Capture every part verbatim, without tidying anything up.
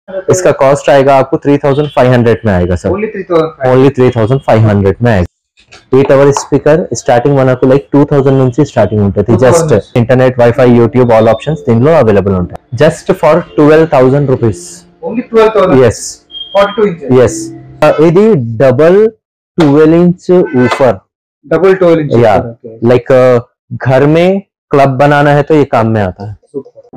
इसका कॉस्ट आएगा आपको थ्री थाउजेंड फाइव हंड्रेड में आएगा सर, only three thousand five hundred में आएगा। ఎయిట్ అవర్ స్పీకర్ స్టార్టింగ్ మనకు లైక్ టూ థౌజండ్ నుంచి స్టార్టింగ్ ఉంటుంది। Just internet, wifi, YouTube all options దీనిలో అవైలబుల్ ఉంటాయి। Just for twelve thousand rupees. yes yes ఇది డబల్ ट्वेल्व इंच ऊपर, डबल ट्वेल्व इंच या लाइक घर में क्लब बनाना है तो ये काम में आता है।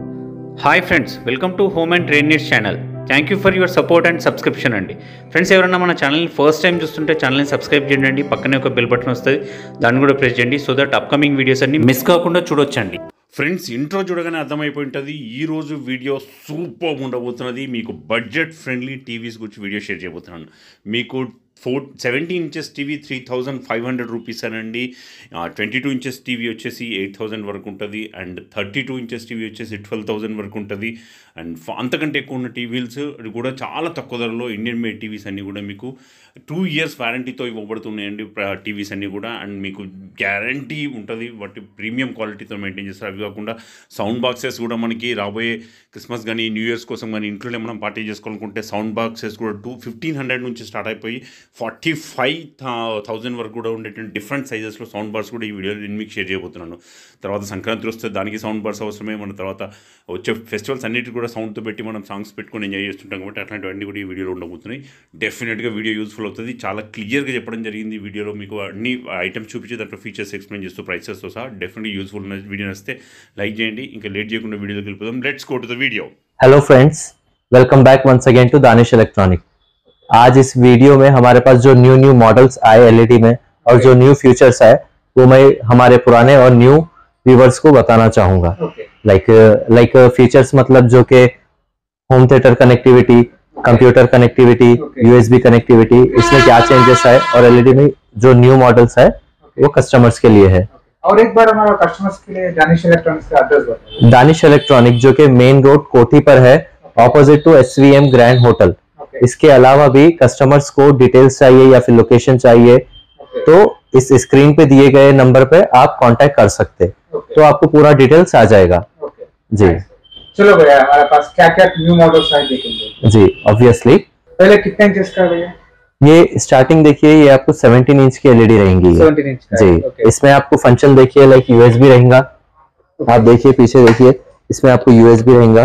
Hi friends, welcome to home and trade needs channel. Thank you for your support and subscription అండి। ఫ్రెండ్స్, ఎవరైనా మన ఛానల్ని ఫస్ట్ టైం చూస్తుంటే ఛానల్ని సబ్స్క్రైబ్ చేయండి, పక్కనే ఒక బెల్ బటన్ వస్తుంది, దాన్ని కూడా ప్రెస్ చేయండి, సో దట్ అప్కమింగ్ వీడియోస్ అన్ని మిస్ కాకుండా చూడొచ్చండి। ఫ్రెండ్స్, ఇంట్రో చూడగానే అర్థమైపోయి ఉంటుంది ఈరోజు వీడియో సూపర్ ఉండబోతున్నది। మీకు బడ్జెట్ ఫ్రెండ్లీ టీవీస్ గురించి వీడియో షేర్ చేయబోతున్నాను। మీకు four seventeen inches TV three thousand five hundred rupees అనండి, ట్వంటీ టూ ఇంచెస్ టీవీ వచ్చేసి ఎయిట్ థౌజండ్ వరకు ఉంటుంది, and thirty two inches TV వచ్చేసి ట్వెల్వ్ థౌజండ్ వరకు ఉంటుంది, అండ్ అంతకంటే ఎక్కువ ఉన్న టీవీస్ కూడా చాలా తక్కువ ధరలో ఇండియన్ మేడ్ టీవీస్ అన్నీ కూడా మీకు టూ ఇయర్స్ వారంటీతో ఇవ్వబడుతున్నాయండి టీవీస్ అన్నీ కూడా। అండ్ మీకు గ్యారంటీ ఉంటుంది, వాటి ప్రీమియం క్వాలిటీతో మెయింటైన్ చేస్తారు। అవి కాకుండా సౌండ్ బాక్సెస్ కూడా మనకి రాబోయే క్రిస్మస్ కానీ న్యూ ఇయర్స్ కోసం కానీ ఇంట్లోనే మనం పార్టీ చేసుకోవాలనుకుంటే సౌండ్ బాక్సెస్ కూడా టూ ఫిఫ్టీన్ హండ్రెడ్ నుంచి స్టార్ట్ అయిపోయి ఫార్టీ ఫైవ్ థౌజండ్ వరకు కూడా ఉండేటువంటి డిఫరెంట్ సైజెస్లో సౌండ్ బార్స్ కూడా ఈ వీడియోలో నేను మీకు షేర్ చేయబోతున్నాను। తర్వాత సంక్రాంతి వస్తే దానికి సౌండ్ బార్స్ అవసరమే, మన తర్వాత వచ్చే ఫెస్టివల్స్ అన్నిటి కూడా సౌండ్తో పెట్టి మనం సాంగ్స్ పెట్టుకొని ఎంజాయ్ చేస్తుంటాం కాబట్టి అట్లాంటివన్నీ కూడా ఈ వీడియోలో ఉండబోతున్నాయి। డెఫినెట్గా వీడియో యూస్ఫుల్ అవుతుంది, చాలా క్లియర్గా చెప్పడం జరిగింది వీడియోలో, మీకు అన్ని ఐటమ్స్ చూపించి దాంట్లో ఫీచర్స్ ఎక్స్ప్లెయిన్ చేస్తూ ప్రైసెస్తో సహా డెఫినెట్గా యూస్ఫుల్ వీడియో వస్తే లైక్ చేయండి। ఇంకా లేట్ చేయకుండా వీడియోకి వెళ్ళిపోదాం, let's go to the video. Hello friends, welcome back once again to Danish electronic. आज इस वीडियो में हमारे पास जो न्यू न्यू मॉडल्स आए एलईडी में और जो न्यू फीचर्स आए वो मैं हमारे पुराने और न्यू व्यूवर्स को बताना चाहूंगा। लाइक लाइक फीचर्स मतलब जो कि home theatre connectivity, computer connectivity, USB connectivity, इसमें क्या चेंजेस आए और एलईडी में जो न्यू मॉडल्स है वो कस्टमर्स के लिए है। और एक बार हमारा कस्टमर्स के लिए दानिश इलेक्ट्रॉनिक्स का एड्रेस बताइए। दानिश इलेक्ट्रॉनिक जो कि मेन रोड कोठी पर है, opposite to SVM grand hotel. इसके अलावा भी कस्टमर्स को डिटेल्स चाहिए या फिर लोकेशन चाहिए तो इस स्क्रीन पे दिए गए नंबर पे आप कांटेक्ट कर सकते, तो आपको पूरा डिटेल्स आ जाएगा। जी चलो भैया, हमारे पास क्या क्या न्यू मॉडल्स आए देखेंगे। जी ऑब्वियसली, पहले कितने इंचेस का भैया? ये स्टार्टिंग देखिए, ये आपको सेवनटीन इंच की एलईडी रहेंगी सेवनटीन इंच का। जी ओके। इसमें आपको फंक्शन देखिए लाइक यूएसबी रहेगा, आप देखिए पीछे देखिए, इसमें आपको यूएसबी रहेगा,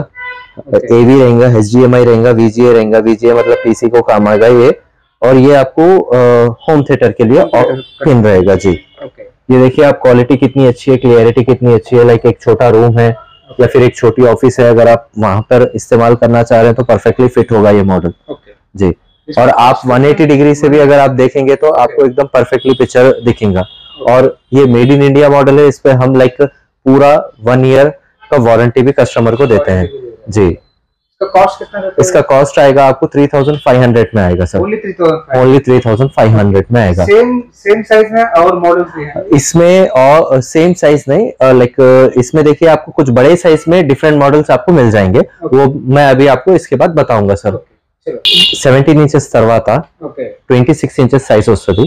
एवी रहेगा, एचडीएमआई रहेगा, वीजीए रहेगा, वीजीए मतलब पीसी को काम आएगा ये, और ये आपको होम थिएटर के लिए पिन रहेगा। जी ये देखिए आप, क्वालिटी कितनी अच्छी है, क्लियरिटी कितनी अच्छी है। लाइक एक छोटा रूम है या फिर एक छोटी ऑफिस है, अगर आप वहां पर इस्तेमाल करना चाह रहे हैं तो परफेक्टली फिट होगा ये मॉडल। जी, और आप वन एटी डिग्री से भी अगर आप देखेंगे तो आपको एकदम परफेक्टली पिक्चर दिखेगा। और ये मेड इन इंडिया मॉडल है, इस पे हम लाइक पूरा वन ईयर का वारंटी भी कस्टमर को देते हैं। जी, इसका कॉस्ट कितना रहता है? इसका कॉस्ट आएगा आपको थ्री थाउजेंड फाइव हंड्रेड में आएगा सर, only three thousand five hundred में आएगा। सेम सेम साइज में और मॉडल्स भी हैं इसमें, और सेम साइज नहीं, लाइक इसमें देखिए आपको कुछ बड़े साइज में डिफरेंट मॉडल्स आपको मिल जाएंगे, वो मैं अभी आपको इसके बाद बताऊंगा सर। సెవెంటీన్ ఇంచెస్ తర్వాత ట్వంటీ సిక్స్ ఇంచెస్ సైజ్ వస్తుంది,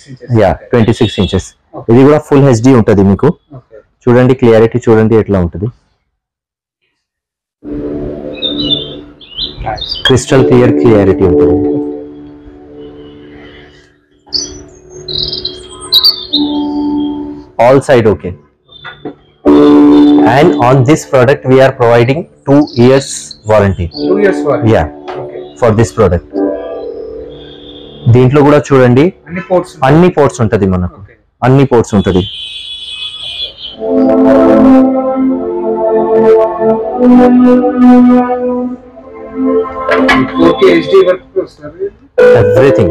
యా ట్వంటీ సిక్స్ ఇంచెస్। ఇది కూడా ఫుల్ హెచ్డి ఉంటుంది మీకు, చూడండి క్లియరిటీ చూడండి ఎట్లా ఉంటుంది, క్రిస్టల్ క్లియర్ క్లియరిటీ ఉంటుంది। All side okay, and on this product we are providing two years warranty. two years warranty, yeah, for this product. దీంట్లో కూడా చూడండి అన్ని పోర్ట్స్ అన్ని పోర్ట్స్ ఉంటది మనకు, అన్ని పోర్ట్స్ ఉంటది। ఓకే, హెచ్డి వర్క్ వస్తుంది, everything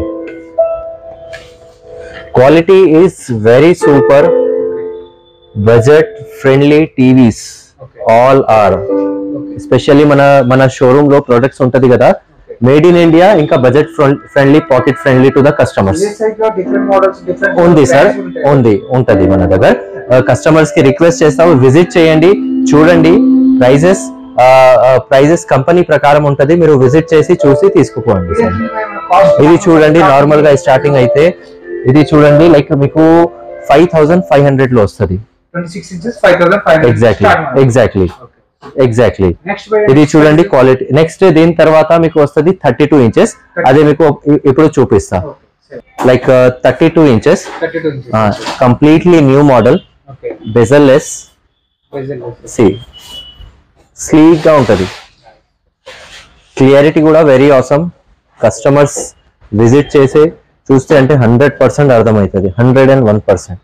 quality is very super. Budget friendly TVs all are, especially మన మన షోరూమ్ లో ప్రొడక్ట్స్ ఉంటది కదా, మేడ్ ఇన్ ఇండియా, ఇంకా budget friendly, pocket friendly to the customers ఉంది సార్, ఉంది ఉంటది మన దగ్గర। కస్టమర్స్ కి రిక్వెస్ట్ చేస్తాము, విజిట్ చేయండి, చూడండి ప్రైజెస్, ప్రైజెస్ కంపెనీ ప్రకారం ఉంటది, మీరు విజిట్ చేసి చూసి తీసుకుపోండి సార్। ఇది చూడండి నార్మల్ గా స్టార్టింగ్ అయితే ఇది చూడండి లైక్ మీకు ఫైవ్ థౌసండ్ ఫైవ్ హండ్రెడ్ లో వస్తుంది, twenty six inches five thousand five hundred exactly exactly exactly next by ఇది చూడండి క్వాలిటీ. నెక్స్ట్ దీని తర్వాత మీకు వస్తుంది థర్టీ టూ ఇంచెస్, అదే మీకు ఇప్పుడు చూపిస్తా. Like thirty two inches thirty-two inches. Completely new model, Okay. Bezelless, Bezel-less. See sleek గా ఉంటది. క్లియరిటీ కూడా వెరీ ఆసమ్. కస్టమర్స్ విజిట్ చేసే చూస్తే అంటే హండ్రెడ్ పర్సెంట్ అర్థమవుతుంది, హండ్రెడ్ అండ్ వన్ పర్సెంట్.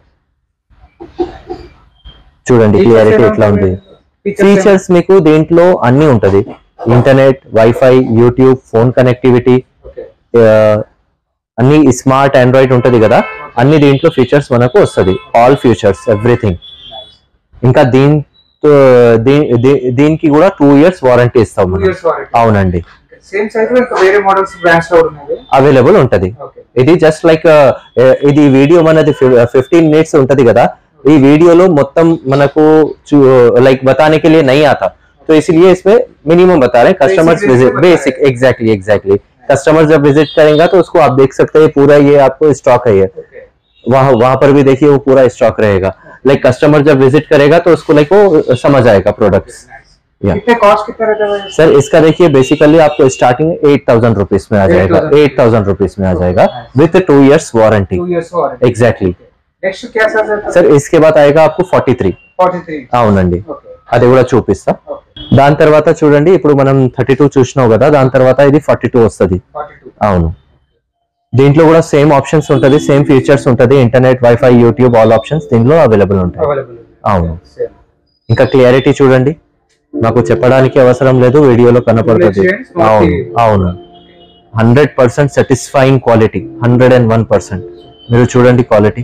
చూడండి క్లియరిటీ ఎట్లా ఉంది. ఫీచర్స్ మీకు దీంట్లో అన్ని ఉంటది, internet, wifi, YouTube, phone connectivity, Okay. అన్ని స్మార్ట్ ఆండ్రాయిడ్ ఉంటది కదా, అన్ని దీంట్లో ఫీచర్స్ మనకు వస్తుంది. All features everything. ఇంకా దీంతో దీ- దీ- దీనికి కూడా టూ ఇయర్స్ వారంటీ ఇస్తాం Two మనం. years warranty. అవునండి, సేమ్ సైజ్ లో ఇంకా వేరే మోడల్స్ బ్రాండ్స్ లో ఉన్నాయి. అవైలబుల్ ఉంటది. ఓకే. ఇది జస్ట్ లైక్ ఇది వీడియో మనది ఫిఫ్టీన్ మినిట్స్ ఉంటది కదా, ఈ వీడియోలో మొత్తం మనకు लाइक बताने के लिए नहीं आता, तो इसलिए इसमें मिनिमम बता रहे हैं. Customers visit basic exactly exactly customer जब विजिट करेगा तो उसको आप देख सकते हैं पूरा ये आपको स्टॉक है, ये Okay. वहाँ वहां पर भी देखिए वो पूरा स्टॉक रहेगा. लाइक कस्टमर जब विजिट करेगा तो उसको लाइक वो समझ आएगा प्रोडक्ट्स. या कितने कॉस्ट कितना रहता है भाई? सर इसका देखिए बेसिकली आपको स्टार्टिंग एट थाउजेंड रुपीज में आ जाएगा, eight thousand eight thousand rupees में आ जाएगा with two years warranty. Two years warranty. Exactly. Next क्या सर? सर इसके बाद आएगा आपको ఫార్టీ త్రీ. forty-three. అవునండి, ఓకే. అది కూడా చూపిస్తా. ఓకే. దాని తర్వాత చూడండి ఇప్పుడు మనం థర్టీ టూ చూసినావు కదా, దాని తర్వాత ఇది ఫార్టీ టూ వస్తుంది. forty-two. అవును, దీంట్లో కూడా సేమ్ ఆప్షన్స్ ఉంటది, సేమ్ ఫీచర్స్ ఉంటది, internet, wifi, YouTube all options దీంట్లో అవైలబుల్ ఉంటాయి. అవైలబుల్. అవును, సేమ్. ఇంకా క్లియరిటీ చూడండి, నాకు చెప్పడానికి అవసరం లేదు, వీడియోలో కనపడుతుంది. అవును అవును, hundred percent satisfying quality, hundred and one percent. మీరు చూడండి క్వాలిటీ.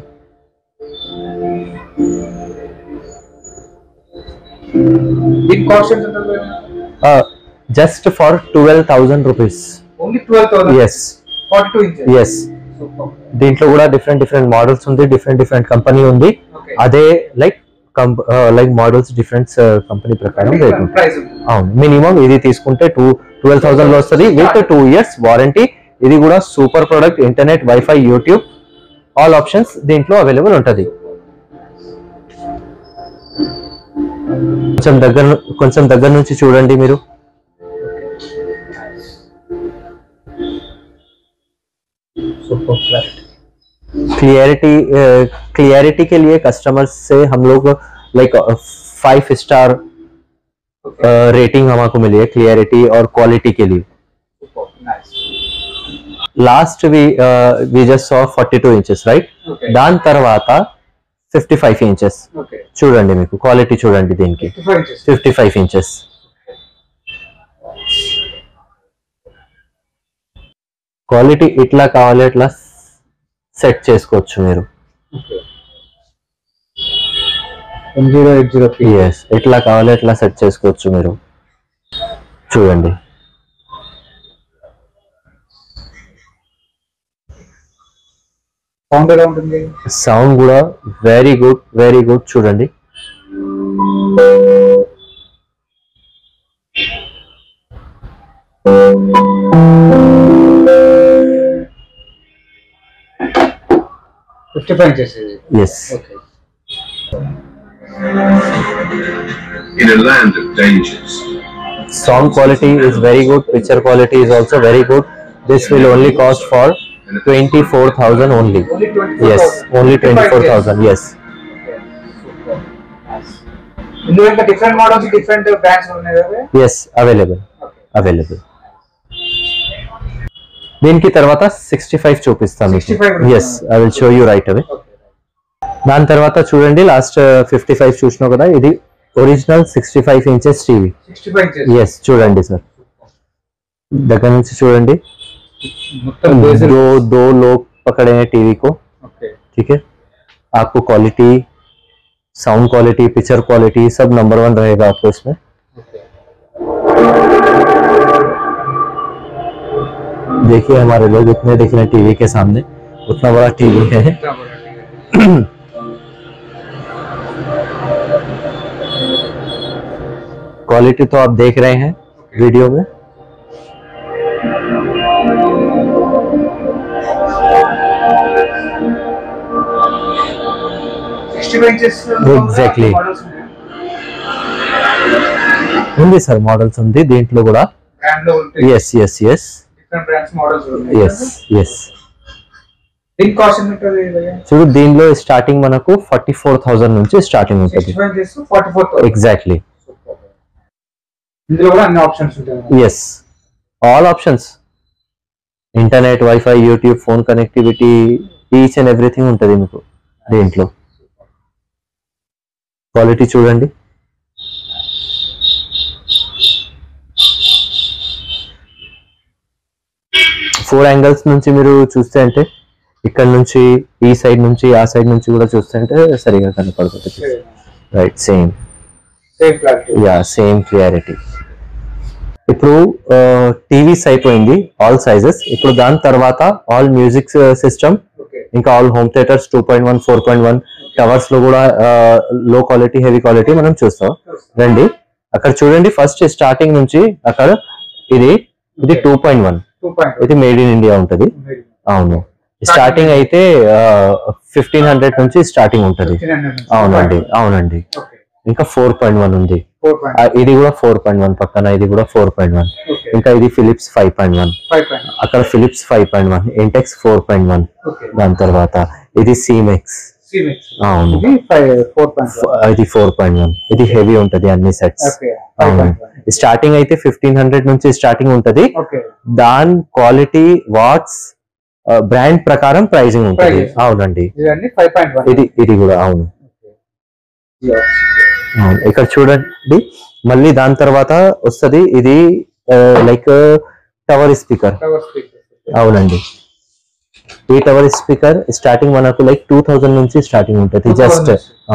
దీని కాస్ట్ ఎంత ఉంటుంది? Just for twelve thousand rupees. Only twelve thousand. Yes forty-two inches. Yes. Super. దీంట్లో కూడా డిఫరెంట్ డిఫరెంట్ మోడల్స్ ఉంది, డిఫరెంట్ డిఫరెంట్ కంపెనీ ఉంది. Okay. అదే like like models different company ప్రకారం రేట్ ఉంటుంది. ప్రైస్ ఉంది. అవును, మినిమం ఇది తీసుకుంటే టూ ట్వెల్వ్ థౌసండ్ లో వస్తుంది విత్ టూ ఇయర్స్ వారంటీ. ఇది కూడా super product, internet, wifi, YouTube all options దీంట్లో అవైలబుల్ ఉంటది. కొంచెం దగ్గర కొంచెం దగ్గర నుంచి చూడండి మీరు. Super clarity. क्लियरिटी क्लियरिटी के लिए कस्टमर्स से हम लोग लाइक फाइव स्टार रेटिंग हमको मिली है क्लियरिटी और क्वालिटी के लिए. Super. Nice. Last we we just saw forty two inches right. Okay. దాని తర్వాత ఫిఫ్టీ ఫైవ్ ఇంచెస్ Okay. చూడండి, మీకు క్వాలిటీ చూడండి దీనికి. fifty-five inches. Fifty five inches quality ఇట్లా కావాలి ఇట్లా సెట్ చేసుకోవచ్చు మీరు. Okay. one zero eight zero p. Yes, ఎట్లా కావాలి ఎట్లా సెట్ చేసుకోవచ్చు మీరు. చూడండి సౌండ్ ఎలా ఉంటుంది? సౌండ్ కూడా వెరీ గుడ్, వెరీ గుడ్. చూడండి fifty-five inches ఇది. Yes. Okay. In a land of dangers, Sound quality is very good, picture quality is also very good. This will only cost for twenty-four thousand only. Only twenty-four thousand. Yes, only twenty-four thousand. Yes. Okay. Super. Nice. ఇందులో ఇంకా different models, different brands ఉన్నాయి కదా? Yes, available. Okay. Available. దీనికి తర్వాత sixty five చూపిస్తాను. sixty-five. Yes, I will show you right away. Okay. దాని తర్వాత చూడండి లాస్ట్ ఫిఫ్టీ ఫైవ్ చూసినావు కదా, ఇది original sixty five inches TV. sixty-five inches. Yes, చూడండి సార్ దగ్గర నుంచి చూడండి. మొత్తం bezel. दो दो लोग पकड़े हैं टीवी को. Okay. ठीक है, आपको quality, sound quality, picture quality सब नंबर वन रहेगा आपको इसमें. Okay. देखिए हमारे लोग इतने देख रहे हैं टीवी के सामने, उतना बड़ा टीवी है. इतना बड़ा टीवी है. क्वालिटी तो आप देख रहे हैं वीडियो में. sixty-five inches. Exactly. మోడల్స్ ఉన్నాయి. ఉంది సార్ మోడల్స్ ఉంది దీంట్లో కూడా బ్రాండ్ లో ఉంటాయి yes yes yes different brands models ఉన్నాయి ఎస్ ఎస్ దీని కాస్ట్ ఎంత ఉంటుంది భయ్యా చూడు దీనిలో స్టార్టింగ్ మనకు ఫార్టీ ఫోర్ థౌసండ్ నుంచి స్టార్టింగ్ ఉంటుంది ఫార్టీ ఫోర్ థౌసండ్ ఎగ్జాక్ట్లీ ఇందులో కూడా అన్ని ఆప్షన్స్ ఉంటాయి yes all options internet wifi YouTube phone connectivity each and everything ఉంటుంది మీకు దీంట్లో క్వాలిటీ చూడండి ఫోర్ యాంగిల్స్ నుంచి మీరు చూస్తే అంటే ఇక్కడ నుంచి ఈ సైడ్ నుంచి ఆ సైడ్ నుంచి కూడా చూస్తే అంటే సరిగా కనపడుతుంది right same same clarity yeah same clarity ఇప్పుడు టీవీస్ అయిపోయింది ఆల్ సైజెస్ ఇప్పుడు దాని తర్వాత ఆల్ మ్యూజిక్ సిస్టమ్ ఓకే ఇంకా all home theatres two point one four point one towers లో కూడా లో క్వాలిటీ హెవీ క్వాలిటీ మనం చూస్తాం రండి అక్కడ చూడండి ఫస్ట్ స్టార్టింగ్ నుంచి అక్కడ ఇది ఇది two point one two point ఇది మేడ్ ఇన్ ఇండియా ఉంటది అవును స్టార్టింగ్ అయితే ఫిఫ్టీన్ హండ్రెడ్ నుంచి స్టార్టింగ్ ఉంటది అవునండి అవునండి ఓకే ఇంకా ఫోర్ పాయింట్ వన్ ఉంది ఫోర్ పాయింట్ ఆ, ఇది కూడా ఫోర్ పాయింట్ వన్ పక్కన ఇది కూడా ఫోర్ పాయింట్ వన్ ఓకే ఇంకా ఇది Philips five point one five point అక్కడ Philips five point one Intex four point one okay దాని తర్వాత ఇది సీమెక్స్ సిమిక్స్ అవును ఇది ఫైవ్ ఫోర్ పాయింట్ ఫ- ఇది ఫోర్ పాయింట్ వన్ ఇది హెవీ ఉంటది అన్ని సెట్స్ ఓకే ఫైవ్ అవును పాయింట్ వన్ స్టార్టింగ్ అయితే ఫిఫ్టీన్ హండ్రెడ్ నుంచి స్టార్టింగ్ ఉంటది ఓకే దాని క్వాలిటీ వాట్స్ బ్రాండ్ ప్రకారం ప్రైజింగ్ ఉంటది Prices. అవునండి ఇవన్నీ ఫైవ్ పాయింట్ వన్ ఇది ఇది కూడా అవును అవును ఇక్కడ చూడండి మళ్ళీ దాని తర్వాత వస్తది ఇది like tower speaker tower speaker అవునండి ఈ టవర్ స్పీకర్ స్టార్టింగ్ మనకు లైక్ టూ థౌజండ్ నుంచి స్టార్టింగ్ ఉంటుంది జస్ట్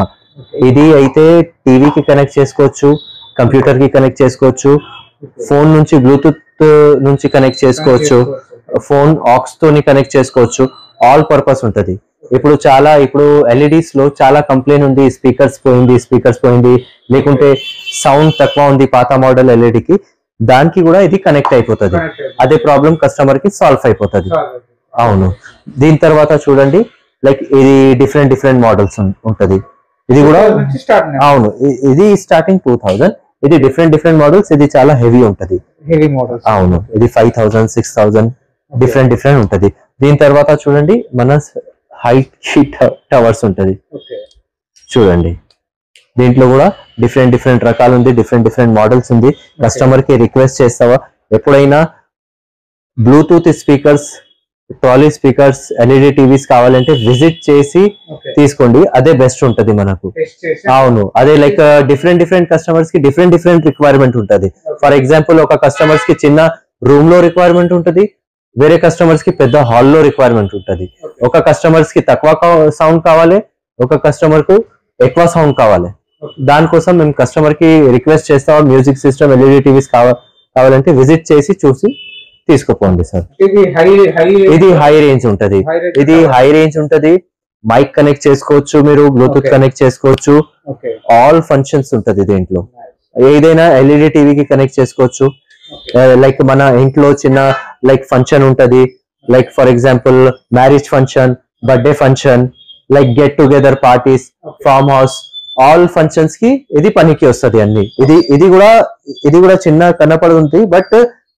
ఇది అయితే టీవీకి కనెక్ట్ చేసుకోవచ్చు కంప్యూటర్ కి కనెక్ట్ చేసుకోవచ్చు ఫోన్ నుంచి బ్లూటూత్ నుంచి కనెక్ట్ చేసుకోవచ్చు ఫోన్ ఆక్స్ తోని కనెక్ట్ చేసుకోవచ్చు ఆల్ పర్పస్ ఉంటది ఇప్పుడు చాలా ఇప్పుడు ఎల్ఈడీస్ లో చాలా కంప్లైంట్ ఉంది స్పీకర్స్ పోయింది స్పీకర్స్ పోయింది లేకుంటే సౌండ్ తక్కువ ఉంది పాత మోడల్ ఎల్ఈడికి దానికి కూడా ఇది కనెక్ట్ అయిపోతుంది అదే ప్రాబ్లం కస్టమర్ కి సాల్వ్ అయిపోతుంది అవును దీని తర్వాత చూడండి లైక్ ఇది డిఫరెంట్ డిఫరెంట్ మోడల్స్ ఉంటది ఇది కూడా నుంచి స్టార్ట్ అవును ఇ- ఇది స్టార్టింగ్ టూ థౌజండ్ ఇది డిఫరెంట్ డిఫరెంట్ మోడల్స్ ఇది చాలా హెవీ ఉంటది హెవీ మోడల్స్ అవును ఇది five thousand six thousand different different ఉంటది దీని తర్వాత చూడండి మన హైట్ షీట్ టవర్స్ ఉంటది ఓకే చూడండి దీంట్లో కూడా డిఫరెంట్ డిఫరెంట్ రకాలు ఉంది డిఫరెంట్ డిఫరెంట్ మోడల్స్ ఉంది కస్టమర్ కి రిక్వెస్ట్ చేస్తావా ఎప్పుడైనా Bluetooth speakers trolley speakers LED TVs కావాలంటే విజిట్ చేసి ఓకే తీసుకోండి అదే బెస్ట్ ఉంటది మనకు టెస్ట్ చేసి అవును అదే లైక్ డిఫరెంట్ డిఫరెంట్ కస్టమర్స్ కి డిఫరెంట్ డిఫరెంట్ రిక్వైర్మెంట్ ఉంటది ఫర్ ఎగ్జాంపుల్ ఒక కస్టమర్స్ కి చిన్న రూమ్ లో రిక్వైర్మెంట్ ఉంటది వేరే కస్టమర్స్ కి పెద్ద హాల్లో రిక్వైర్మెంట్ ఉంటది ఒక కస్టమర్స్ కి తక్కువ సౌండ్ కావాలి ఒక కస్టమర్ కు ఎక్కువ సౌండ్ కావాలి దానికోసం మేము కస్టమర్ కి రిక్వెస్ట్ చేస్తాం మ్యూజిక్ సిస్టమ్ ఎల్ఈడి టీవీస్ కావాలంటే విజిట్ చేసి చూసి తీసుకుపోండి సార్ ఇది హై హై ఇది హై రేంజ్ ఉంటది High range ఇది హై రేంజ్ ఉంటది మైక్ కనెక్ట్ చేసుకోవచ్చు మీరు బ్లూటూత్ Okay. కనెక్ట్ చేసుకోవచ్చు ఓకే ఆల్ ఫంక్షన్స్ ఉంటది దీంట్లో ఏదైనా ఎల్ఈడి టీవీకి కనెక్ట్ చేసుకోవచ్చు లైక్ మన ఇంట్లో చిన్న లైక్ ఫంక్షన్ ఉంటది like for example marriage function birthday function like get together parties farm house all functions కి ఇది పనికి వస్తది అన్ని ఇది ఇది కూడా ఇది కూడా చిన్న కనపడుతుంది బట్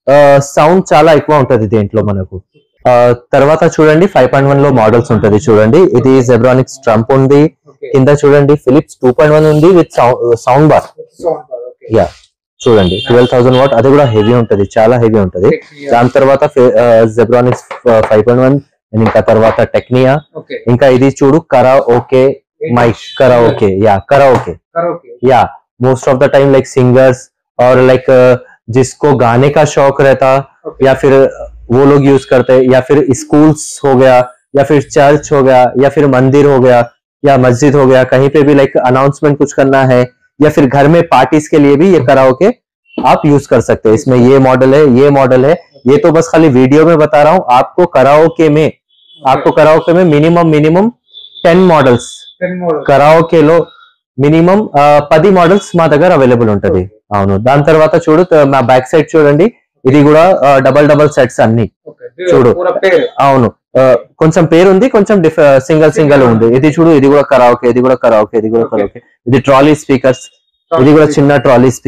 సౌండ్ చాలా ఎక్కువ ఉంటది దీంట్లో మనకు ఆ, తర్వాత చూడండి ఫైవ్ పాయింట్ వన్ లో మోడల్స్ ఉంటది చూడంండి ఇది జెబ్రానిక్స్ ట్రంప్ ఉంది ఓకే కింద చూడండి ఫిలిప్స్ టూ పాయింట్ వన్ ఉంది with sound bar okay yeah చూడండి ట్వెల్వ్ థౌసండ్ వాట్ అది కూడా హెవీ ఉంటది చాలా హెవీ ఉంటది దాని తర్వాత జెబ్రానిక్స్ ఫైవ్ పాయింట్ వన్ ఇంకా తర్వాత టెక్నియా ఓకే ఇంకా ఇది చూడు కరా ఓకే మైక్ करा ओके या करा ओके कराओके या most of the time like singers और लाइक जिसको गाने का शौक रहता Okay. या फिर वो लोग यूज करते हैं या फिर स्कूल्स हो गया या फिर चर्च हो गया या फिर मंदिर हो गया या मस्जिद हो गया कहीं पे भी लाइक अनाउंसमेंट कुछ करना है या फिर घर में पार्टीज के लिए भी ये कराओके आप यूज कर सकते हैं। इसमें ये मॉडल है ये मॉडल है ये तो बस खाली वीडियो में बता रहा हूँ आपको कराओके में आपको कराओके में minimum minimum ten models ten model karaoke లో మినిమం పది మోడల్స్ మా దగ్గర అవైలబుల్ ఉంటది అవును దాని తర్వాత చూడు త- మా బ్యాక్ సైడ్ చూడండి ఇది కూడా డబల్ డబల్ సెట్స్ అన్ని ఓకే చూడు. పూరా పేరు అవును ఆ, కొంచెం పేరు ఉంది కొంచెం సింగల్ సింగల్ ఉంది ఇది చూడు ఇది కూడా కరాఓకే ఇది కూడా కరాఓకే ఇది కూడా Okay. కరాఓకే ఇది ట్రాలీ స్పీకర్స్ ఇది కూడా చిన్న ట్రాలీ స్పీకర్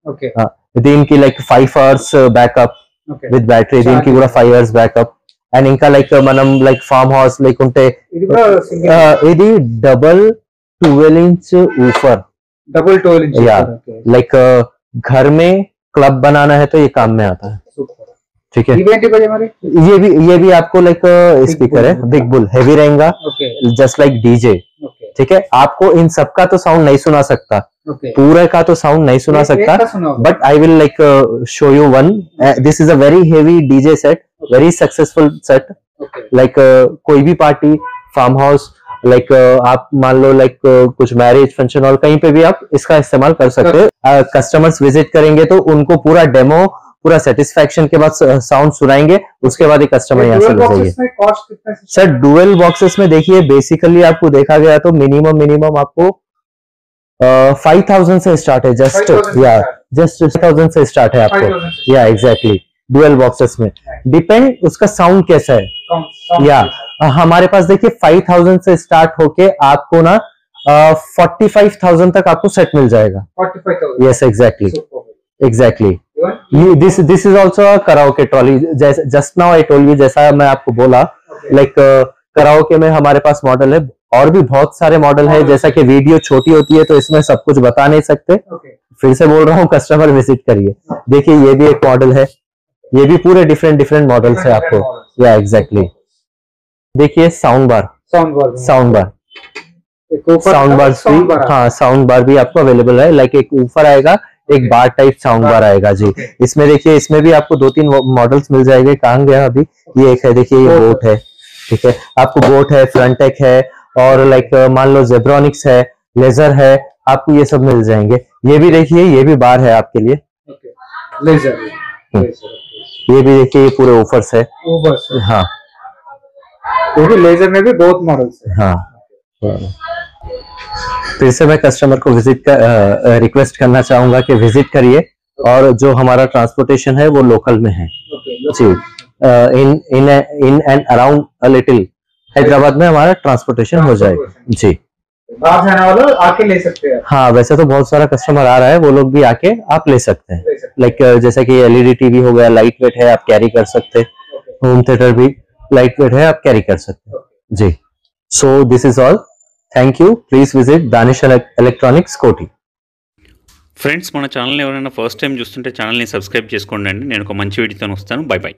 ఓకే దీనికి like five hours backup okay with battery, దీనికి కూడా ఫైవ్ అవర్స్ బ్యాకప్. అండ్ ఇంకా లైక్ మనం లైక్ ఫార్మ్ హౌస్ లేకుంటే ఇది కూడా సింగిల్ uh, ఇది డబల్ ट्वेल्व इंच ऊपर, डबल ट्वेल्व इंच या ओके लाइक घर में क्लब बनाना है तो ये काम में आता है. सुपर ठीक है, इवेंट बजे हमारे ये भी ये भी आपको लाइक स्पीकर है, बिग बुल हैवी रहेगा, okay just like DJ. Okay ठीक है, आपको इन सब का तो साउंड नहीं सुना सकता, ओके पूरे का तो साउंड नहीं सुना सकता, but I will like show you one. This is a very heavy DJ set, very successful set. Okay like कोई भी पार्टी, फार्म हाउस, लाइक आप मान लो लाइक कुछ मैरिज फंक्शन हॉल, कहीं पे भी आप इसका इस्तेमाल कर सकते हो. कस्टमर्स विजिट करेंगे तो उनको पूरा डेमो, पूरा सेटिस्फैक्शन के बाद साउंड सुनाएंगे, उसके बाद ही कस्टमर यहाँ से ले जाइए. में कॉस्ट कितना है? सर डुअल बॉक्सेस में देखिए बेसिकली आपको देखा गया तो मिनिमम मिनिमम आपको फाइव थाउजेंड से स्टार्ट है, जस्ट five thousand या से जस्ट थाउजेंड से स्टार्ट है five आपको. thousand से या एग्जैक्टली डुअल बॉक्सेस में डिपेंड उसका साउंड कैसा है. कौन कौन या हमारे पास देखिए फाइव थाउजेंड से स्टार्ट होके आपको ना फोर्टी फाइव थाउजेंड तक आपको सेट मिल जाएगा. Forty five thousand yes exactly exactly. Even this this is also karaoke trolley. Just now I told you, जैसा मैं आपको बोला लाइक कराओके में हमारे पास मॉडल है, और भी बहुत सारे मॉडल है. जैसा कि वीडियो छोटी होती है तो इसमें सब कुछ बता नहीं सकते, ओके फिर से बोल रहा हूँ कस्टमर विजिट करिए. देखिए ये भी एक मॉडल है, ये भी पूरे डिफरेंट डिफरेंट मॉडल्स है आपको. या एग्जैक्टली देखिए sound bar, sound bar sound bar एक ऊपर साउंड बार साउंड भी, बार हाँ साउंड बार भी आपको अवेलेबल है. लाइक एक ऊपर आएगा, एक बार टाइप साउंड बार आएगा जी. इसमें देखिए इसमें भी आपको दो तीन मॉडल्स मिल जाएंगे. कहाँ गया अभी, ये एक है देखिए, ये बोट है. ठीक है, आपको बोट है, फ्रंटेक है, और लाइक मान लो जेब्रॉनिक्स है, लेजर है, आपको ये सब मिल जाएंगे. ये भी देखिए, ये भी बार है आपके लिए. ओके लेजर लेजर ये भी देखिए, ये पूरे ऑफर्स है. ऊपर से हाँ क्योंकि लेजर में भी बहुत मॉडल्स है. हाँ. फिर से मैं कस्टमर को विजिट कर रिक्वेस्ट करना चाहूंगा कि विजिट करिए, और जो हमारा ट्रांसपोर्टेशन है वो लोकल में है ओके जी. In in in and around a little Hyderabad में हमारा ट्रांसपोर्टेशन हो जाएगा जी. बाहर से आने वाला आके ले सकते हैं. हाँ वैसे तो बहुत सारा कस्टमर आ रहा है, वो लोग भी आके आप ले सकते हैं. ले सकते लाइक जैसे कि एलईडी टीवी हो गया, लाइट वेट है, आप कैरी कर सकते हैं. होम थिएटर भी लाइट वेट है, आप कैरी कर सकते हैं जी. So this is all. Thank you. Please visit Danish electronics Koti. Friends మన ఛానల్ని ఎవరైనా ఫస్ట్ టైం చూస్తుంటే ఛానల్ని సబ్స్క్రైబ్ చేసుకోండి అండి. నేను ఒక మంచి వీడియోతో వస్తాను. Bye by.